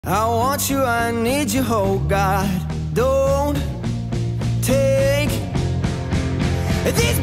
I want you, I need you, oh God. Don't take these